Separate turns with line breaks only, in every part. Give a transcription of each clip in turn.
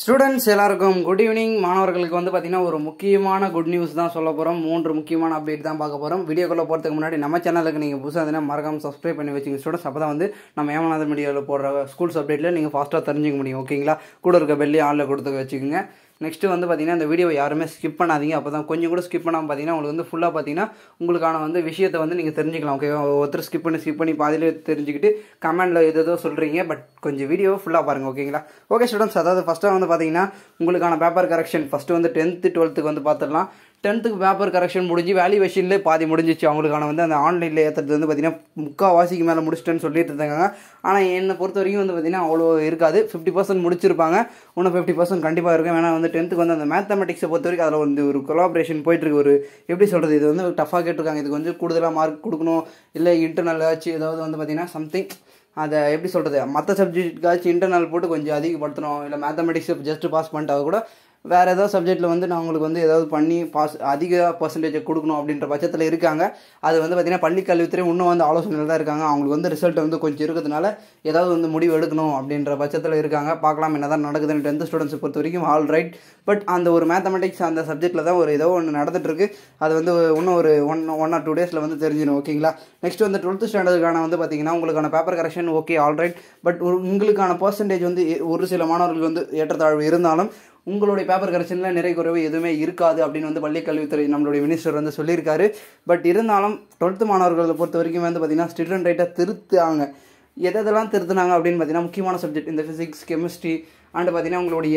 Students எல்லாருக்கும் good evening. மாணவர்களுக்கு வந்து பார்த்தீங்கன்னா ஒரு முக்கியமான குட் நியூஸ் தான் சொல்ல போகிறோம். 3 முக்கியமான அப்டேட் தான் பார்க்க போகிறோம். வீடியோக்குள்ளே போகிறதுக்கு முன்னாடி நம்ம சேனலுக்கு நீங்கள் புதுசாக இருந்தால் மறக்காமல் சப்ஸ்கிரைப் பண்ணி வச்சுங்க ஸ்டூடெண்ட்ஸ். அப்போ தான் வந்து நம்ம ஏமநாதன் மீடியாவில் போடுற ஸ்கூல்ஸ் அப்டேட்டில் நீங்கள் ஃபாஸ்ட்டாக தெரிஞ்சுக்க முடியும். ஓகேங்களா? கூட இருக்க பெல்லி ஆனில் கொடுத்து வச்சுக்கோங்க. நெக்ஸ்ட்டு வந்து பார்த்தீங்கன்னா இந்த வீடியோ யாருமே ஸ்கிப் பண்ணாதீங்க. அப்போ தான் கொஞ்சம் கூட ஸ்கிப் பண்ணாமல் பார்த்தீங்கன்னா உங்களுக்கு வந்து ஃபுல்லாக பார்த்தீங்கன்னா உங்களுக்கான வந்து விஷயத்தை வந்து நீங்கள் தெரிஞ்சுக்கலாம். ஓகே, ஒருத்தர் ஸ்கிப் பண்ணி பாதியிலே தெரிஞ்சுக்கிட்டு கமெண்டில் எதோ சொல்கிறீங்க. பட் கொஞ்சம் வீடியோ ஃபுல்லாக பாருங்கள். ஓகேங்களா? ஓகே ஸ்டூடெண்ட்ஸ், அதாவது ஃபஸ்ட்டாக வந்து பார்த்தீங்கன்னா உங்களுக்கான பேப்பர் கரெக்ஷன் ஃபஸ்ட்டு வந்து 10th 12th வந்து பார்த்துடலாம். 10th பேப்பர் கரெக்ஷன் முடிஞ்சு வேல்யூவேஷன்லேயே பாதி முடிஞ்சிச்சு. அவங்களுக்கான வந்து அந்த ஆன்லைனில் ஏற்றுறது வந்து பார்த்தீங்கன்னா முக்கால்வாசிக்கு மேலே முடிச்சிட்டேன்னு சொல்லிட்டு இருந்தாங்க. ஆனால் என்னை பொறுத்த வரைக்கும் வந்து பார்த்தீங்கன்னா அவ்வளோ இருக்காது. 50% முடிச்சிருப்பாங்க. இன்னும் 50% கண்டிப்பாக இருக்கும். ஏன்னா வந்து 10th வந்து அந்த மேத்தமெட்டிக்ஸை பொறுத்த வரைக்கும் அதில் வந்து ஒரு கொலாபரேஷன் போயிட்டுருக்கு. ஒரு எப்படி சொல்கிறது, இது வந்து டஃபாக கேட்டிருக்காங்க. இதுக்கு வந்து கூடுதலாக மார்க் கொடுக்கணும், இல்லை இன்டர்னல் ஆச்சு ஏதாவது வந்து பார்த்தீங்கன்னா சம்திங் அதை எப்படி சொல்கிறது, மற்ற சப்ஜெக்ட்டுக்காச்சும் இன்டர்னல் போட்டு கொஞ்சம் அதிகப்படுத்தணும். இல்லை மேத்தமெட்டிக்ஸை ஜஸ்ட் பாஸ் பண்ணிட்டா கூட வேறு ஏதாவது சப்ஜெக்ட்டில் வந்து நான் உங்களுக்கு வந்து ஏதாவது பண்ணி அதிக பர்சன்டேஜை கொடுக்கணும் அப்படின்ற பட்சத்தில் இருக்காங்க. அது வந்து பார்த்திங்கன்னா பள்ளி கல்வித்துறை இன்னும் வந்து ஆலோசனையில் தான் இருக்காங்க. அவங்களுக்கு வந்து ரிசல்ட் வந்து கொஞ்சம் இருக்கிறதுனால ஏதாவது வந்து முடிவு எடுக்கணும் அப்படின்ற பட்சத்தில் இருக்காங்க. பார்க்கலாம் என்ன தான் நடக்குதுன்னு. 10th ஸ்டூடெண்ட்ஸை பொறுத்த வரைக்கும் ஆல் ரைட். பட் அந்த ஒரு மேத்தமெட்டிக்ஸ் அந்த சப்ஜெக்ட்டில் தான் ஒரு ஏதோ ஒன்று நடந்துகிட்ருக்கு. அது வந்து இன்னும் ஒரு ஒன் ஆர் 2 டேஸில் வந்து தெரிஞ்சிடும். ஓகேங்களா? நெக்ஸ்ட் வந்து 12th ஸ்டாண்டர்டுக்கான வந்து பார்த்திங்கன்னா உங்களுக்கான paper correction okay all right. But உங்களுக்கான பர்சன்டேஜ் வந்து ஒரு சில மாணவர்களுக்கு வந்து ஏற்றத்தாழ்வு இருந்தாலும் உங்களுடைய பேப்பர் கரெக்ஷனில் நிறைய குறைவு எதுவுமே இருக்காது அப்படின்னு வந்து பள்ளி கல்வித்துறை நம்மளுடைய மினிஸ்டர் வந்து சொல்லியிருக்காரு. பட் இருந்தாலும் 12th மாணவர்களை பொறுத்த வரைக்கும் வந்து பார்த்திங்கன்னா ஸ்டூடெண்ட் ரைட்டாக திருத்தாங்க. எதெல்லாம் திருத்தினாங்க அப்படின்னு பார்த்தீங்கன்னா முக்கியமான சப்ஜெக்ட் இந்த ஃபிசிக்ஸ், கெமிஸ்ட்ரி அண்டு பார்த்தீங்கன்னா உங்களுடைய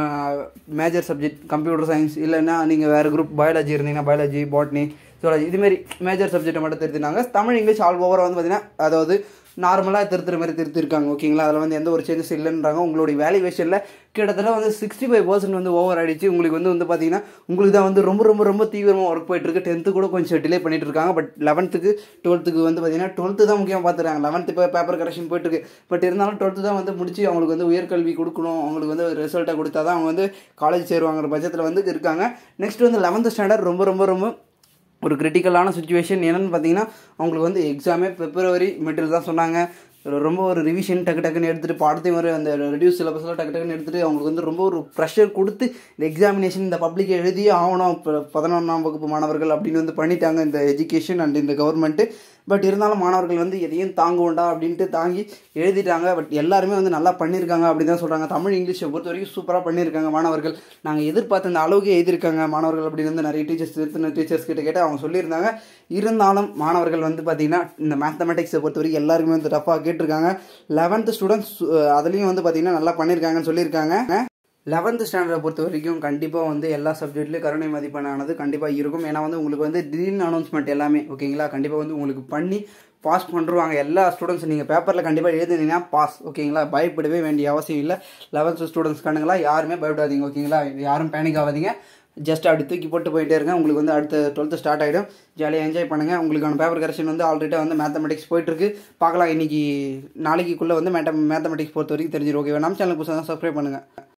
மேஜர் சப்ஜெக்ட் கம்ப்யூட்டர் சயின்ஸ், இல்லைன்னா நீங்கள் வேறு குரூப் பயாலஜி இருந்தீங்கன்னா பயாலஜி, பாட்னி, ஜுவாலஜி இதுமாரி மேஜர் சப்ஜெக்டை மட்டும் திருத்தினாங்க. தமிழ், இங்கிலீஷ் ஆல் ஓவராக வந்து பார்த்திங்கன்னா அதாவது நார்மலாக திருத்துற மாதிரி திருத்திருக்காங்க. ஓகேங்களா? அதில் வந்து எந்த ஒரு சேஞ்சஸ் இல்லைன்றாங்க. உங்களுடைய வேல்யூவேஷனில் கிட்டத்தட்ட வந்து 65% வந்து ஓவர் ஆகிடுச்சு. உங்களுக்கு வந்து பார்த்தீங்கன்னா உங்களுக்கு தான் வந்து ரொம்ப தீவிரமாக ஒர்க் போயிட்டுருக்கு. 10th கூட கொஞ்சம் டிலே பண்ணிட்டு இருக்காங்க. பட் 11th 12th வந்து பார்த்தீங்கன்னா 12th தான் முக்கியமாக பார்த்துறாங்க. 11th இப்போ பேப்பர் கரெக்ஷன் போயிட்டுருக்கு. பட் இருந்தாலும் 12th தான் வந்து முடிச்சு அவங்களுக்கு வந்து உயர்கல்வி கொடுக்கணும், அவங்களுக்கு வந்து ரிசல்ட்டை கொடுத்தா தான் அவங்க வந்து காலேஜ் சேருவாங்கிற பட்சத்தில் வந்து இருக்காங்க. நெக்ஸ்ட் வந்து 11th ஸ்டாண்டர்ட் ரொம்ப ஒரு கிரிட்டிக்கலான சுச்சுவேஷன். என்னென்னு பார்த்தீங்கன்னா அவங்களுக்கு வந்து எக்ஸாமே February மிடில் தான் சொன்னாங்க. ரொம்ப ஒரு ரிவிஷன் டக்குன்னு எடுத்துகிட்டு பாடத்தையும் ஒரு அந்த ரெடியூஸ் சிலபஸ்லாம் டக்குன்னு எடுத்துகிட்டு அவங்களுக்கு வந்து ரொம்ப ஒரு ப்ரெஷர் கொடுத்து இந்த எக்ஸாமினேஷன் இந்த பப்ளிக் எழுதியே ஆகணும் இப்போ 11ஆம் வகுப்பு மாணவர்கள் அப்படின்னு வந்து பண்ணிட்டாங்க இந்த எஜுகேஷன் அண்ட் இந்த கவர்மெண்ட்டு. பட் இருந்தாலும் மாணவர்கள் வந்து எதையும் தாங்குவோண்டா அப்படின்ட்டு தாங்கி எழுதிட்டாங்க. பட் எல்லாருமே வந்து நல்லா பண்ணியிருக்காங்க அப்படி தான் சொல்கிறாங்க. தமிழ், இங்கிலீஷை பொறுத்த வரைக்கும் சூப்பராக பண்ணியிருக்காங்க மாணவர்கள். நாங்கள் எதிர்பார்த்த அந்த அளவுக்கு எழுதியிருக்காங்க மாணவர்கள் அப்படின்னு வந்து நிறைய டீச்சர்ஸ் கிட்ட கேட்டு அவங்க சொல்லியிருந்தாங்க. இருந்தாலும் மாணவர்கள் வந்து பார்த்திங்கன்னா இந்த மேத்தமெட்டிக்ஸை பொறுத்த வரைக்கும் எல்லாருக்குமே வந்து டஃப்பாக கேட்டிருக்காங்க. 11th ஸ்டூடெண்ட்ஸ் அதுலேயும் வந்து பார்த்திங்கன்னா நல்லா பண்ணியிருக்காங்கன்னு சொல்லியிருக்காங்க. 11th ஸ்டாண்டர்டை பொறுத்த வரைக்கும் கண்டிப்பாக வந்து எல்லா சப்ஜெக்ட்லேயும் கருணை மதிப்பெண்ணானது கண்டிப்பாக இருக்கும். ஏன்னா வந்து உங்களுக்கு வந்து திடீர்னு அனௌன்ஸ்மெண்ட் எல்லாமே ஓகேங்களா கண்டிப்பாக வந்து உங்களுக்கு பண்ணி பாஸ் பண்ணுருவாங்க. எல்லா ஸ்டூடெண்ட்ஸ் நீங்கள் பேப்பரில் கண்டிப்பாக எழுதுனீங்கன்னா பாஸ். ஓகேங்களா? பயப்படவே வேண்டிய அவசியம் இல்லை. 11th ஸ்டூடெண்ட்ஸ் கண்ணுங்களா யாருமே பயப்படாதீங்க. ஓகேங்களா? யாரும் பேனிக் ஆகாதீங்க. ஜஸ்ட் அப்படி தூக்கி போட்டு போயிட்டே இருங்க. உங்களுக்கு வந்து அடுத்த 12th ஸ்டார்ட் ஆகிடும். ஜாலியாக என்ஜாய் பண்ணுங்கள். உங்களுக்கான பேப்பர் கரெக்ஷன் வந்து ஆல்ரெடி வந்து மேத்தமெட்டிக்ஸ் போயிட்டுருக்கு. பார்க்கலாம் நாளைக்குள்ளே வந்து மேத்தமெட்டிக்ஸ் பொறுத்த வரைக்கும் தெரிஞ்சிடும். ஓகேவா? நம்ம சேனல் புதுசாக தான் சப்ஸ்கிரைப் பண்ணுங்கள்.